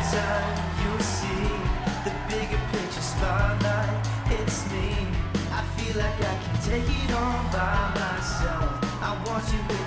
time you'll see the bigger picture spotlight hits me. I feel like I can take it on by myself. I want you